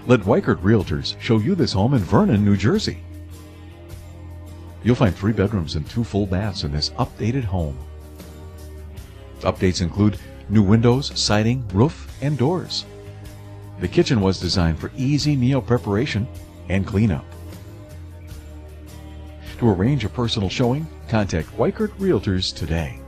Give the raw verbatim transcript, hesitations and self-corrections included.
Let Weichert Realtors show you this home in Vernon, New Jersey. You'll find three bedrooms and two full baths in this updated home. Updates include new windows, siding, roof, and doors. The kitchen was designed for easy meal preparation and cleanup. To arrange a personal showing, contact Weichert Realtors today.